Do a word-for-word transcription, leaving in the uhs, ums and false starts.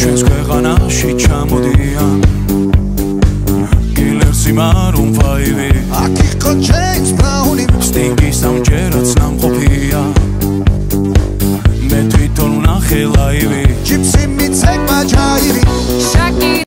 ჩვენს ქვეყანაში ჩამოდიან კილერსი მარუმ ფაივი აქ იყო ჯეიმს ბრაუნი სტინგის ამჯერადაც ნამყოფია მე თვითონ ვნახე ლაივი